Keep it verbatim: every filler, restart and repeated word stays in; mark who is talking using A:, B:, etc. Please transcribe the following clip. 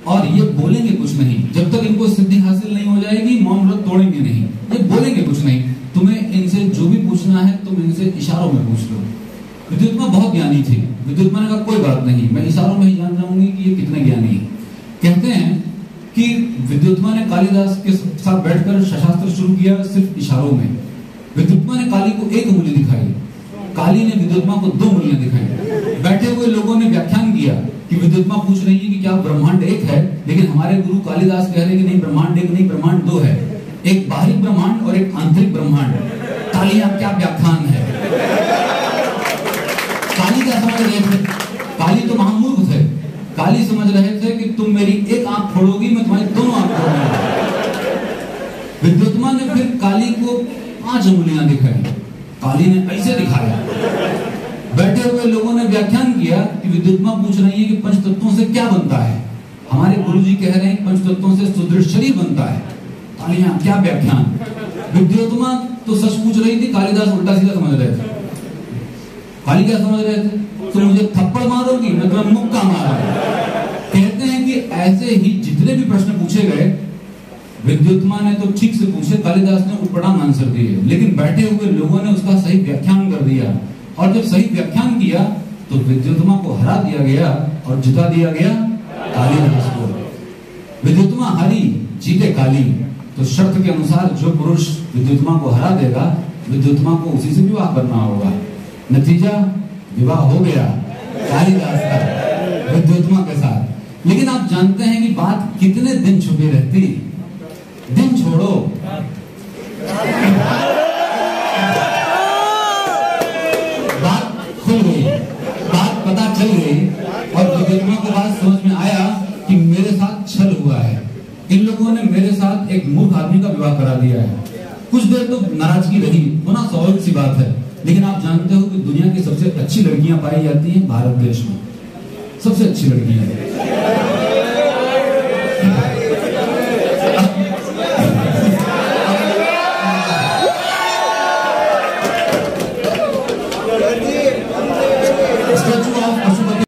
A: और ये बोलेंगे कुछ नहीं जब तक इनको सिद्धि हासिल नहीं हो जाएगी, मौन व्रत तोड़ेंगे नहीं, ये बोलेंगे कुछ नहीं। तुम्हें इनसे जो भी पूछना है तुम इनसे इशारों में पूछ लो। विद्युत्मा बहुत ज्ञानी थी। विद्युत्मा ने कहा कोई बात नहीं, मैं इशारों में ही जान जाऊंगी कि ये कितने ज्ञानी है। कहते हैं कि विद्युत्मा ने कालिदास के साथ बैठकर शस्त्र शुरू किया सिर्फ इशारों में। विद्युत्मा ने काली को एक उंगली दिखाई, काली ने विद्युत्मा को दो उंगलियां दिखाई। बैठे हुए लोगों ने व्याख्यान किया कि विद्युत्मा पूछ रही है कि क्या ब्रह्मांड एक है, लेकिन हमारे गुरु कालिदास कह रहे हैं कि नहीं, ब्रह्मांड एक नहीं, ब्रह्मांड दो है, एक बाहरी ब्रह्मांड और एक आंतरिक ब्रह्मांड। तालियां, क्या व्याख्यान है। काली क्या समझ रहे थे? काली तो महामूर्ख थे। काली समझ रहे थे कि तुम मेरी एक आंख फोड़ोगी, मैं तुम्हारी दोनों आंख फोड़ूंगा। विद्युत्मा ने फिर काली को पांच उंगलियां दिखाई, काली ने ऐसे दिखाया। बैठे हुए लोगों ने व्याख्यान किया कि विद्युत्मा पूछ रही है कि पंच तत्वों से क्या बनता है। हमारे गुरुजी कह रहे हैं पंच तत्वों से सुदृढ़ शरीर बनता है। तालियां, क्या व्याख्यान। विद्युत्मा तो सच पूछ रही थी, कालिदास उल्टा सीधा समझ रहे थे। काली क्या समझ रहे थे? तुम मुझे थप्पड़ मारोगी, मैं तुम्हें मुक्का मारूंगा। कहते हैं कि ऐसे ही जितने भी प्रश्न पूछे गए, विद्युत्मा ने तो ठीक से पूछे, कालिदास ने उटपटांग आंसर दिए, लेकिन बैठे हुए लोगों ने उसका सही व्याख्यान कर दिया। और जब सही व्याख्यान किया तो विद्युत्मा को हरा दिया गया और जिता दिया गया कालिदास को। विद्युत्मा हारी, जीते काली। तो शर्त के अनुसार जो पुरुष विद्युत्मा को हरा देगा, विद्युत्मा को उसी से विवाह करना होगा। नतीजा, विवाह हो गया कालिदास का विद्युत्मा के साथ। लेकिन आप जानते हैं कि बात कितने दिन छुपी रहती? दिन छोड़ो, बात खुल गई, बात पता चल गई और विद्युत्मा को बात समझ में आया कि मेरे साथ छल हुआ है। इन लोगों ने मेरे साथ एक मूर्ख आदमी का विवाह करा दिया है। कुछ देर तो नाराजगी रही, होना स्वाभाविक सी बात है। लेकिन आप जानते हो कि दुनिया की सबसे अच्छी लड़कियां पाई जाती हैं भारत देश में। सबसे अच्छी लड़कियां